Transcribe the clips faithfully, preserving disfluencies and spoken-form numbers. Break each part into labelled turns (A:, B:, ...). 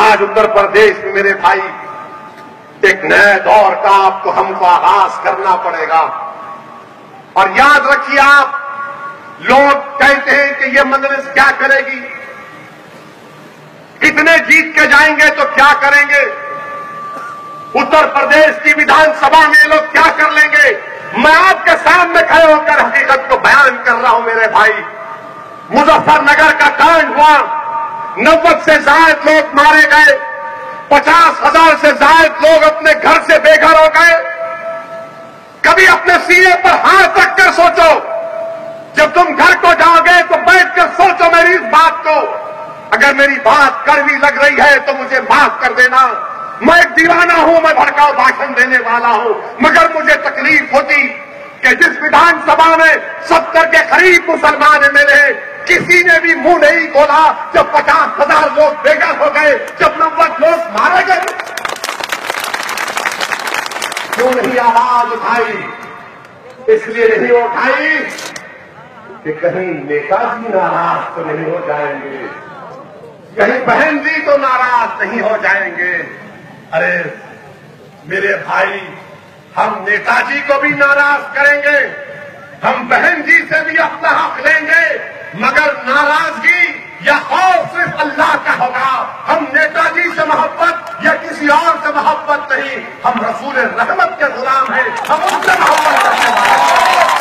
A: आज उत्तर प्रदेश में मेरे भाई एक नए दौर का आपको हमको आगाज करना पड़ेगा। और याद रखिए, आप लोग कहते हैं कि ये मजलिस क्या करेगी, कितने जीत के जाएंगे तो क्या करेंगे, उत्तर प्रदेश की विधानसभा में लोग क्या कर लेंगे। मैं आपके सामने खड़े होकर हकीकत को बयान कर रहा हूं मेरे भाई। मुजफ्फरनगर का कांड हुआ, नब्बे से ज्यादा लोग मारे गए, पचास हजार से ज्यादा लोग अपने घर से बेघर हो गए। कभी अपने सीने पर हाथ रखकर सोचो, जब तुम घर को जाओगे तो बैठकर सोचो मेरी इस बात को। अगर मेरी बात कड़वी लग रही है तो मुझे माफ कर देना। मैं एक दीवाना हूं, मैं भड़काऊ भाषण देने वाला हूं, मगर मुझे तकलीफ होती कि जिस विधानसभा में सत्तर के करीब मुसलमान एमएलए, किसी ने भी मुंह नहीं खोला जब पचास हजार लोग बेघर हो गए, जब नब्बे लोग मारे गए। क्यों नहीं आवाज उठाई? इसलिए नहीं उठाई कि कहीं नेताजी नाराज तो नहीं हो जाएंगे, कहीं बहन जी तो नाराज नहीं हो जाएंगे। अरे मेरे भाई, हम नेताजी को भी नाराज करेंगे, हम बहन जी से भी अपना हक लेंगे, मगर नाराजगी या खौफ सिर्फ अल्लाह का होगा। हम नेताजी से मोहब्बत या किसी और से मोहब्बत नहीं, हम रसूल रहमत के गुलाम हैं, हम उनसे मोहब्बत करने वाले हैं।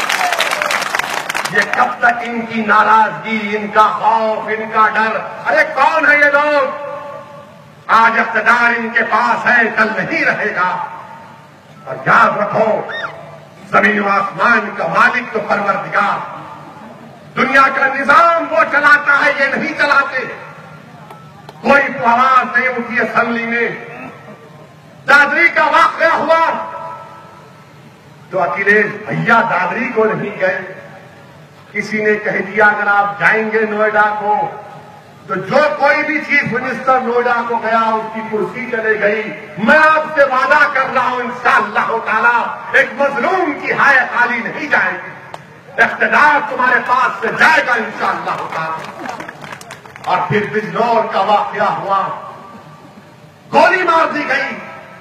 A: ये कब तक इनकी नाराजगी, इनका खौफ, इनका डर? अरे कौन है ये लोग? आज इख्तिदार इनके पास है, कल नहीं रहेगा। और याद रखो, जमीन व आसमान का मालिक तो परवरदिगार, दुनिया का निजाम वो चलाता है, ये नहीं चलाते। कोई तो आवाज नहीं उठी असेंबली में। दादरी का वाकया हुआ तो अखिलेश भैया दादरी को नहीं गए। किसी ने कह दिया अगर आप जाएंगे नोएडा को तो जो कोई भी चीफ मिनिस्टर नोएडा को गया उसकी कुर्सी चले गई। मैं आपसे वादा कर रहा हूं इंशाअल्लाह ताला एक मजलूम की हाय खाली नहीं जाएगी, इख्तिदार तुम्हारे पास से जाएगा इंशाअल्लाह ताला। और फिर बिजनौर का वाकया हुआ, गोली मार दी गई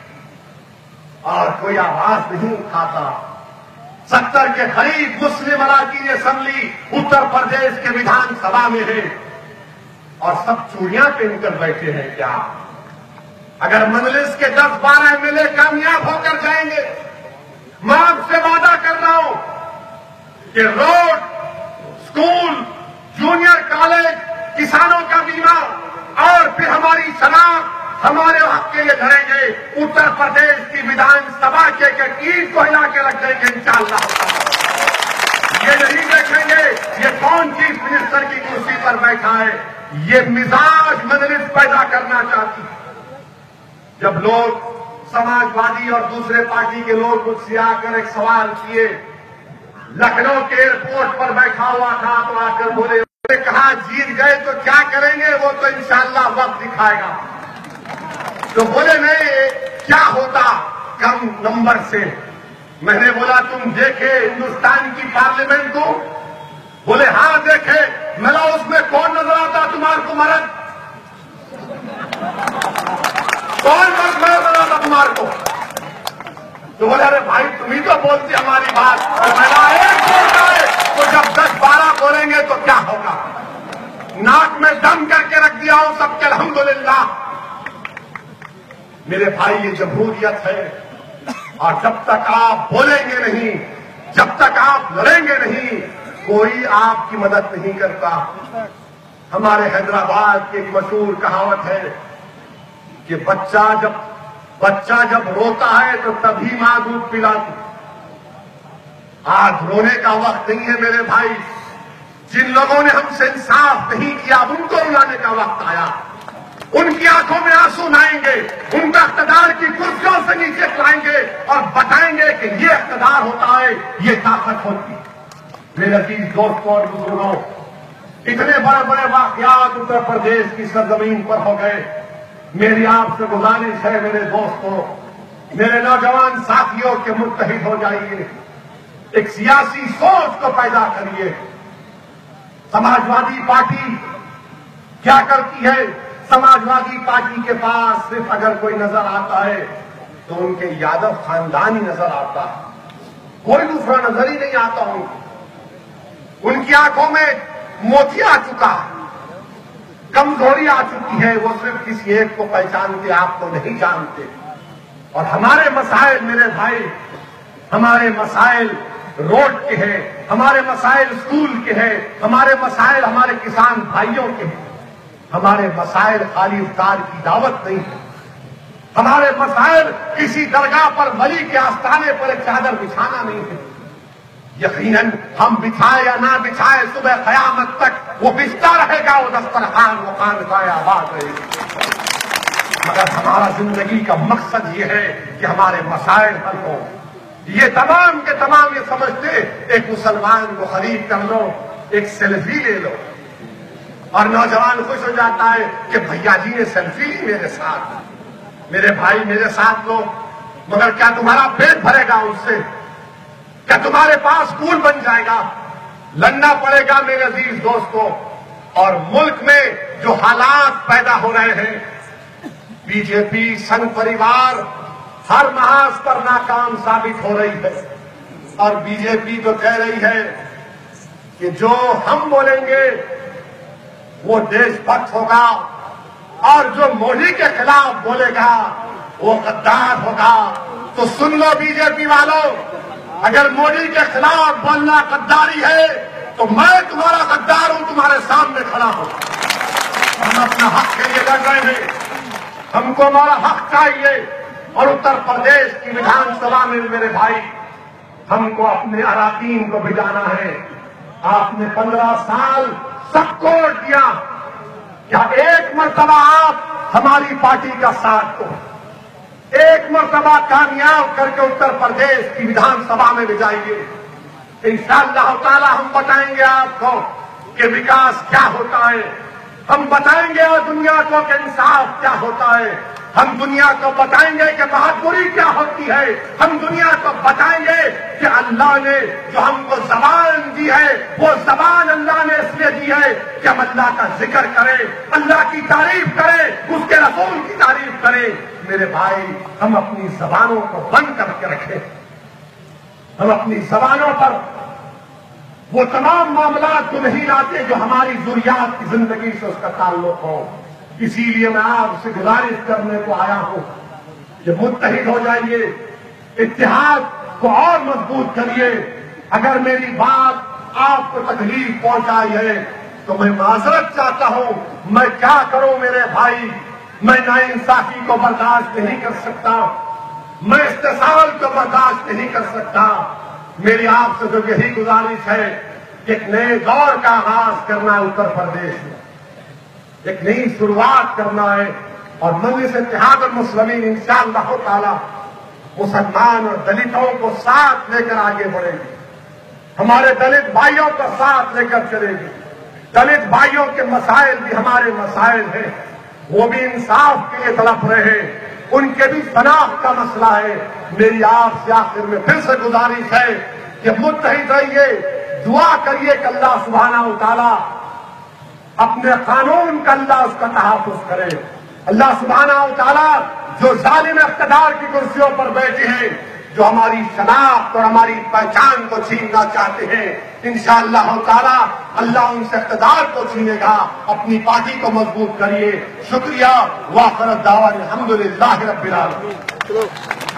A: और कोई आवाज नहीं उठाता। सत्तर के करीब मुस्लिम अराकीन असेंबली उत्तर प्रदेश के विधानसभा में है और सब चूड़ियां पहनकर बैठे हैं क्या? अगर मजलिस के दस बारह एमएलए कामयाब होकर जाएंगे, मैं आपसे वादा कर रहा हूं कि रोड, स्कूल, जूनियर कॉलेज, किसानों का बीमा और फिर हमारी शनाख्त हमारे हक के लिए लड़ेंगे। उत्तर प्रदेश की विधानसभा के ईंट को हिला के रख देंगे इंशाअल्लाह। ये नहीं देखेंगे ये कौन चीफ मिनिस्टर की कुर्सी पर बैठा है। ये मिजाज मजलिस पैदा करना चाहती है। जब लोग समाजवादी और दूसरे पार्टी के लोग मुझसे आकर एक सवाल किए, लखनऊ के एयरपोर्ट पर बैठा हुआ था तो आकर बोले, कहा जीत गए तो क्या करेंगे, वो तो इंशाअल्लाह वक्त दिखाएगा। तो बोले नहीं, क्या होता कम नंबर से? मैंने बोला तुम देखे हिंदुस्तान की पार्लियामेंट को? बोले हाँ देखे। मिला उसमें कौन नजर आता तुम्हारे को मर्द? कौन मर्द नजर आता तुम्हारे को? तो बोले अरे भाई तुम ही तो बोलती हमारी बात। तो मेरा एक बोलता है तो जब दस बारह बोलेंगे तो क्या होगा? नाक में दम करके रख दिया हूं सबके अल्हम्दुलिल्लाह। मेरे भाई ये जमहूरियत है और जब तक आप बोलेंगे नहीं, जब तक आप लड़ेंगे नहीं, कोई आपकी मदद नहीं करता। हमारे हैदराबाद की एक मशहूर कहावत है कि बच्चा जब बच्चा जब रोता है तो तभी मां दूध पिलाती। आज रोने का वक्त नहीं है मेरे भाई। जिन लोगों ने हमसे इंसाफ नहीं किया उनको रुलाने का वक्त आया। उनकी आंखों में आंसू लाएंगे, उनका इख्तिदार की कुर्सियों से नीचे लाएंगे और बताएंगे कि ये इख्तिदार होता है, ये ताकत होती है। मेरे अजीज दोस्तों और बुजुर्गों, इतने बड़े बड़े वाकयात उत्तर प्रदेश की सरजमीन पर हो गए। मेरी आपसे गुजारिश है मेरे दोस्तों, मेरे नौजवान साथियों के मुत्तहिद हो जाइए, एक सियासी सोच को पैदा करिए। समाजवादी पार्टी क्या करती है? समाजवादी पार्टी के पास सिर्फ अगर कोई नजर आता है तो उनके यादव खानदान ही नजर आता है, कोई दूसरा नजर ही नहीं आता उनको। उनकी आंखों में मोती आ चुका है, कमजोरी आ चुकी है, वो सिर्फ किसी एक को पहचानते, आपको नहीं जानते। और हमारे मसाइल मेरे भाई, हमारे मसाइल रोड के हैं, हमारे मसाइल स्कूल के हैं, हमारे मसाइल हमारे किसान भाइयों के हैं। हमारे मसाइल खाली इफ्तार की दावत नहीं है, हमारे मसाइल किसी दरगाह पर वली के आस्थाने पर एक चादर बिछाना नहीं है। यकीनन हम बिछाए या ना बिछाए, सुबह कयामत तक वो बिछता रहेगा, वो दस्तरखान वो खानकाए आबाद रहेगी। मगर हमारा जिंदगी का मकसद ये है कि हमारे मसाइल हल हो। ये तमाम के तमाम ये समझते, एक मुसलमान को खरीद कर लो, एक सेल्फी ले लो, और नौजवान खुश हो जाता है कि भैया जी ने सेल्फी ली मेरे साथ, मेरे भाई मेरे साथ लो। मगर क्या तुम्हारा पेट भरेगा उससे? क्या तुम्हारे पास स्कूल बन जाएगा? लड़ना पड़ेगा मेरे अजीज दोस्तों। और मुल्क में जो हालात पैदा हो रहे हैं, बीजेपी संघ परिवार हर महाज पर नाकाम साबित हो रही है। और बीजेपी तो कह रही है कि जो हम बोलेंगे वो देशभक्त होगा, और जो मोदी के खिलाफ बोलेगा वो गद्दार होगा। तो सुन लो बीजेपी वालों, अगर मोदी के खिलाफ बोलना गद्दारी है तो मैं तुम्हारा गद्दार हूं, तुम्हारे सामने खड़ा हूं। हम अपना हक के लिए लड़ रहे हैं, हमको हमारा हक चाहिए। और उत्तर प्रदेश की विधानसभा में मेरे भाई, हमको अपने अराकीन को भिजाना है। आपने पंद्रह साल सबको वोट दिया, क्या एक मर्तबा आप हमारी पार्टी का साथ दो, एक मर्तबा कामयाब करके उत्तर प्रदेश की विधानसभा में ले जाइए। इंशाअल्लाह ताला हम बताएंगे आपको कि विकास क्या होता है, हम बताएंगे और दुनिया को कि इंसाफ क्या होता है, हम दुनिया को बताएंगे कि बहादुरी क्या होती है, हम दुनिया को बताएंगे कि अल्लाह ने जो हमको जबान दी है वो जबान अल्लाह ने इसलिए दी है कि हम अल्लाह का जिक्र करें, अल्लाह की तारीफ करें, उसके रसूल की तारीफ करें। मेरे भाई, हम अपनी जबानों को बंद करके रखें, हम अपनी जबानों पर वो तमाम मामला को नहीं लाते जो हमारी जुर्रियात की जिंदगी से उसका ताल्लुक हो। इसीलिए मैं आपसे गुजारिश करने को आया हूं कि मुत्तहिद हो जाइए, इत्तेहाद को और मजबूत करिए। अगर मेरी बात आपको तकलीफ पहुंचाई है तो मैं माजरत चाहता हूं। मैं क्या करूं मेरे भाई, मैं नाइंसाफी को बर्दाश्त नहीं कर सकता, मैं इस्तेसाल को बर्दाश्त नहीं कर सकता। मेरी आपसे तो यही गुजारिश है कि एक नए दौर का आगाज करना है उत्तर प्रदेश में, एक नई शुरुआत करना है। और मजलिस इत्तेहाद और मुस्लिमीन इंशाअल्लाह ताला मुसलमान और दलितों को साथ लेकर आगे बढ़ेगी, हमारे दलित भाइयों को साथ लेकर चलेगी। दलित भाइयों के मसाइल भी हमारे मसाइल हैं, वो भी इंसाफ के लिए तड़प रहे हैं, उनके भी शनाख्त का मसला है। मेरी आपसे आखिर में फिर से गुजारिश है कि मुत्तहिद रहिए, दुआ करिए कि अल्लाह सुब्हाना व तआला अपने कानून का अल्लाह उसका तहफ़्फ़ुज़ करे। अल्लाह सुब्हाना व तआला जो जालिम इक़्तिदार की कुर्सियों पर बैठे हैं, जो हमारी शनाख्त और हमारी पहचान को छीनना चाहते हैं, इंशाअल्लाह ताला अल्लाह उनसे इक़्तिदार को छीनेगा। अपनी पार्टी को मजबूत करिए। शुक्रिया। वाखिर दावा अल्हम्दुलिल्लाहि रब्बिल आलमीन।